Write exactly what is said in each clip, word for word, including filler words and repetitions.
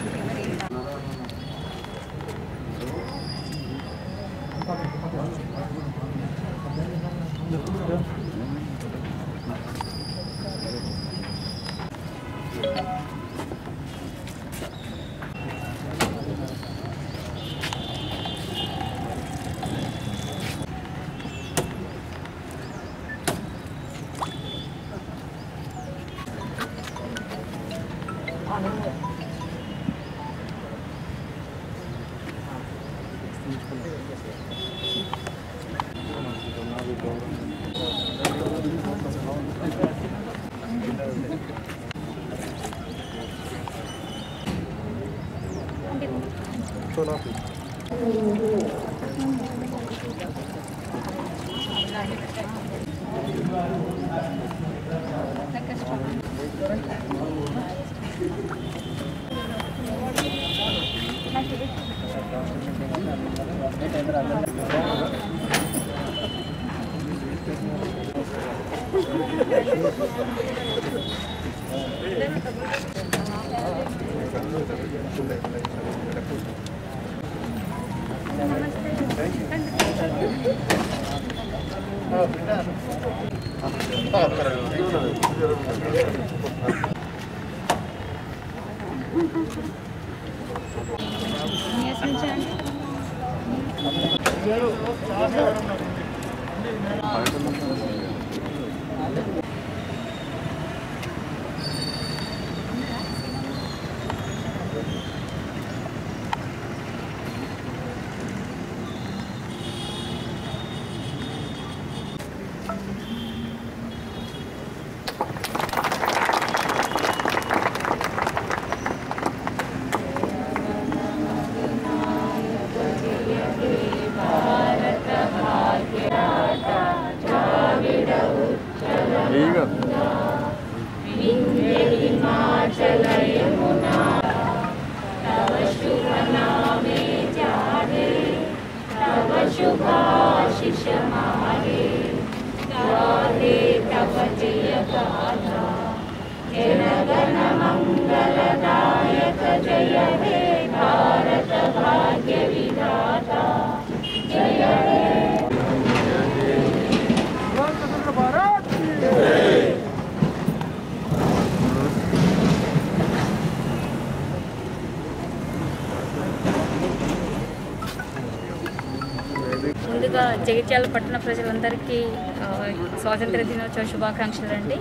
ముందుగా జగిత్యాల పట్టణ ప్రజలందరికీ స్వాతంత్ర దినోత్సవ శుభాకాంక్షలు అండి.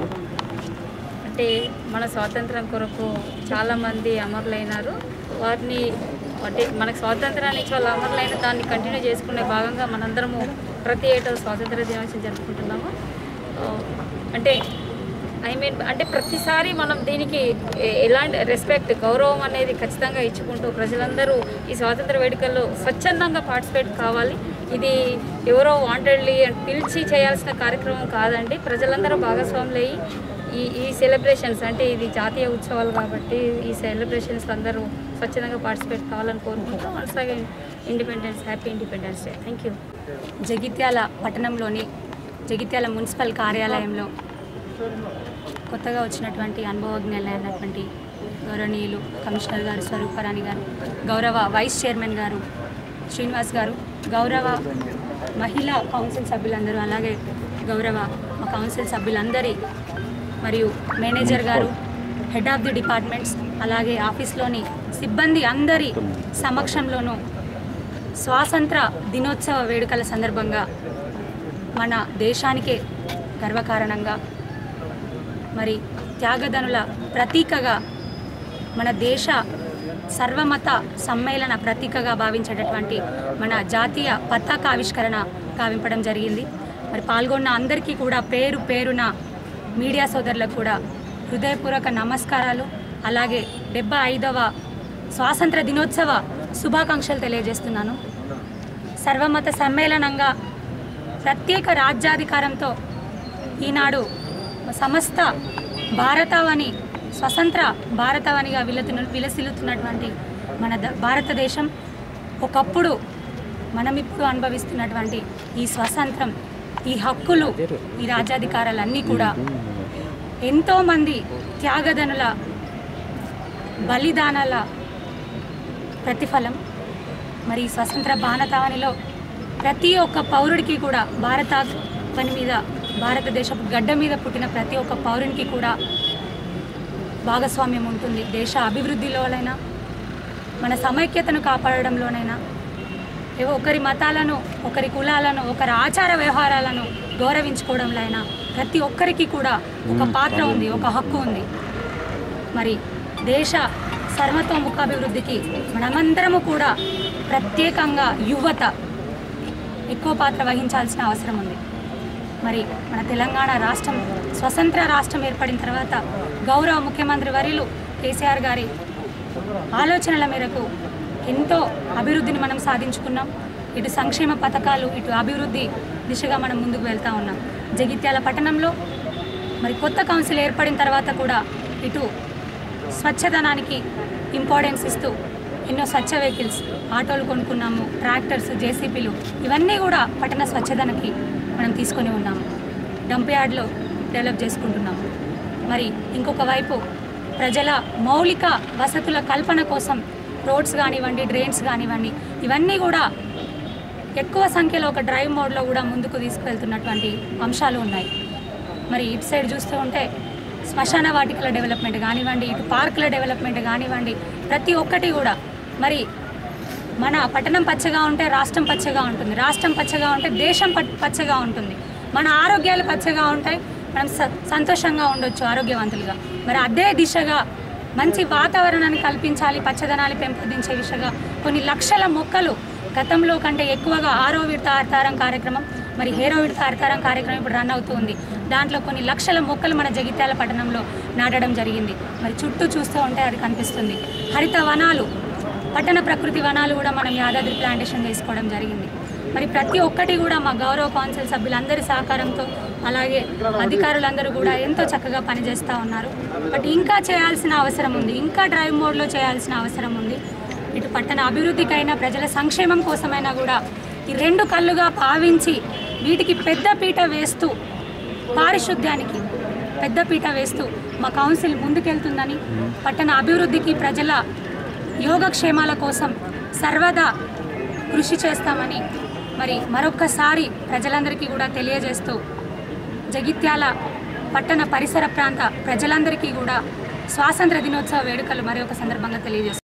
అంటే మన స్వాతంత్రం కొరకు చాలామంది అమరులైనారు. వారిని అంటే మనకు స్వాతంత్రాన్ని ఇచ్చి వాళ్ళు అమరులైన దాన్ని కంటిన్యూ చేసుకునే భాగంగా మనందరము ప్రతి ఏటా స్వాతంత్ర దినోత్సవం జరుపుకుంటున్నాము. అంటే ఐ మీన్ అంటే ప్రతిసారి మనం దీనికి ఎలాంటి రెస్పెక్ట్ గౌరవం అనేది ఖచ్చితంగా ఇచ్చుకుంటూ ప్రజలందరూ ఈ స్వాతంత్ర వేడుకల్లో స్వచ్ఛందంగా పార్టిసిపేట్ కావాలి. ఇది ఎవరో వాంటెడ్లీ పిలిచి చేయాల్సిన కార్యక్రమం కాదండి. ప్రజలందరూ భాగస్వాములు అయ్యి ఈ ఈ సెలబ్రేషన్స్ అంటే ఇది జాతీయ ఉత్సవాలు కాబట్టి ఈ సెలబ్రేషన్స్ అందరూ స్వచ్ఛందంగా పార్టిసిపేట్ కావాలని కోరుకుంటూ once again independence happy independence day. Thank you. Jagtial పట్టణంలోని జగిత్యాల మున్సిపల్ కార్యాలయంలో కొత్తగా వచ్చినటువంటి అనుభవజ్ఞులైనటువంటి గౌరవనీయులు కమిషనర్ గారు స్వరూపరాణి గారు, గౌరవ వైస్ చైర్మన్ గారు శ్రీనివాస్ గారు, గౌరవ మహిళా కౌన్సిల్ సభ్యులందరూ, అలాగే గౌరవ మా కౌన్సిల్ సభ్యులందరి మరియు మేనేజర్ గారు, హెడ్ ఆఫ్ ది డిపార్ట్మెంట్స్, అలాగే ఆఫీస్లోని సిబ్బంది అందరి సమక్షంలోనూ స్వాతంత్ర దినోత్సవ వేడుకల సందర్భంగా మన దేశానికే గర్వకారణంగా మరి త్యాగదనుల ప్రతీకగా మన దేశ సర్వమత సమ్మేళన ప్రతీకగా భావించేటటువంటి మన జాతీయ పతాకావిష్కరణ కావింపడం జరిగింది. మరి పాల్గొన్న అందరికీ కూడా పేరు పేరున మీడియా సోదరులకు కూడా హృదయపూర్వక నమస్కారాలు, అలాగే డెబ్బై ఐదవ స్వాతంత్ర దినోత్సవ శుభాకాంక్షలు తెలియజేస్తున్నాను. సర్వమత సమ్మేళనంగా ప్రత్యేక రాజ్యాధికారంతో ఈనాడు సమస్త భారతావని స్వతంత్ర భారతావనిగా విలతున్న విలసిల్లుతున్నటువంటి మన భారతదేశం ఒకప్పుడు మనం ఇప్పుడు అనుభవిస్తున్నటువంటి ఈ స్వాతంత్రం, ఈ హక్కులు, ఈ రాజ్యాధికారాలన్నీ కూడా ఎంతోమంది త్యాగదనుల బలిదానాల ప్రతిఫలం. మరి స్వతంత్ర భారతావనిలో ప్రతి ఒక్క పౌరుడికి కూడా భారత పని మీద భారతదేశపు గడ్డ మీద పుట్టిన ప్రతి ఒక్క పౌరునికి కూడా భాగస్వామ్యం ఉంటుంది. దేశ అభివృద్ధిలోనైనా మన సమైక్యతను కాపాడడంలోనైనా ఏవో ఒకరి మతాలను, ఒకరి కులాలను, ఒకరి ఆచార వ్యవహారాలను గౌరవించుకోవడంలో అయినా ప్రతి ఒక్కరికి కూడా ఒక పాత్ర ఉంది, ఒక హక్కు ఉంది. మరి దేశ సర్వతోముఖాభివృద్ధికి మనమందరము కూడా ప్రత్యేకంగా యువత ఎక్కువ పాత్ర వహించాల్సిన అవసరం ఉంది. మరి మన తెలంగాణ రాష్ట్రం స్వతంత్ర రాష్ట్రం ఏర్పడిన తర్వాత గౌరవ ముఖ్యమంత్రి వర్యులు కేసీఆర్ గారి ఆలోచనల మేరకు ఎంతో అభివృద్ధిని మనం సాధించుకున్నాం. ఇటు సంక్షేమ పథకాలు, ఇటు అభివృద్ధి దిశగా మనం ముందుకు వెళ్తూ ఉన్నాం. జగిత్యాల పట్టణంలో మరి కొత్త కౌన్సిల్ ఏర్పడిన తర్వాత కూడా ఇటు స్వచ్ఛదనానికి ఇంపార్టెన్స్ ఇస్తూ ఎన్నో స్వచ్ఛ వెహికల్స్, ఆటోలు కొనుక్కున్నాము, ట్రాక్టర్స్, జేసీపీలు, ఇవన్నీ కూడా పట్టణ స్వచ్ఛదనకి మనం తీసుకొని ఉన్నాము. డంప్ యార్డ్లో డెవలప్ చేసుకుంటున్నాము. మరి ఇంకొక వైపు ప్రజల మౌలిక వసతుల కల్పన కోసం రోడ్స్ కానివ్వండి, డ్రైన్స్ కానివ్వండి, ఇవన్నీ కూడా ఎక్కువ సంఖ్యలో ఒక డ్రైవ్ మోడ్లో కూడా ముందుకు తీసుకువెళ్తున్నటువంటి అంశాలు ఉన్నాయి. మరి ఇటు సైడ్ చూస్తూ ఉంటే శ్మశాన వాటికల డెవలప్మెంట్ కానివ్వండి, ఇటు పార్కుల డెవలప్మెంట్ కానివ్వండి, ప్రతి ఒక్కటి కూడా మరి మన పట్టణం పచ్చగా ఉంటే రాష్ట్రం పచ్చగా ఉంటుంది, రాష్ట్రం పచ్చగా ఉంటే దేశం పచ్చగా ఉంటుంది, మన ఆరోగ్యాలు పచ్చగా ఉంటాయి, మనం సంతోషంగా ఉండొచ్చు, ఆరోగ్యవంతులుగా. మరి అదే దిశగా మంచి వాతావరణాన్ని కల్పించాలి, పచ్చదనాన్ని పెంపొందించే దిశగా కొన్ని లక్షల మొక్కలు గతంలో కంటే ఎక్కువగా ఆరో విడత హరితారం కార్యక్రమం, మరి ఏడో విడత హరితారం కార్యక్రమం ఇప్పుడు రన్ అవుతుంది. దాంట్లో కొన్ని లక్షల మొక్కలు మన జగిత్యాల పట్టణంలో నాటడం జరిగింది. మరి చుట్టూ చూస్తూ ఉంటే అది కనిపిస్తుంది. హరిత వనాలు, పట్టణ ప్రకృతి వనాలు కూడా మనం యాదాద్రి ప్లాంటేషన్ చేసుకోవడం జరిగింది. మరి ప్రతి ఒక్కటి కూడా మా గౌరవ కౌన్సిల్ సభ్యులందరి సహకారంతో, అలాగే అధికారులందరూ కూడా ఎంతో చక్కగా పనిచేస్తూ ఉన్నారు. బట్ ఇంకా చేయాల్సిన అవసరం ఉంది, ఇంకా డ్రైవ్ మోడ్లో చేయాల్సిన అవసరం ఉంది. ఇటు పట్టణ అభివృద్ధికైనా, ప్రజల సంక్షేమం కోసమైనా కూడా ఈ రెండు కళ్ళుగా భావించి వీటికి పెద్దపీట వేస్తూ, పారిశుద్ధ్యానికి పెద్దపీట వేస్తూ మా కౌన్సిల్ ముందుకెళ్తుందని, పట్టణ అభివృద్ధికి, ప్రజల యోగక్షేమాల కోసం సర్వదా కృషి చేస్తామని మరి మరొక్కసారి ప్రజలందరికీ కూడా తెలియజేస్తూ, జగిత్యాల పట్టణ పరిసర ప్రాంత ప్రజలందరికీ కూడా స్వాతంత్ర దినోత్సవ వేడుకలు మరి ఒక సందర్భంగా తెలియజేస్తాం.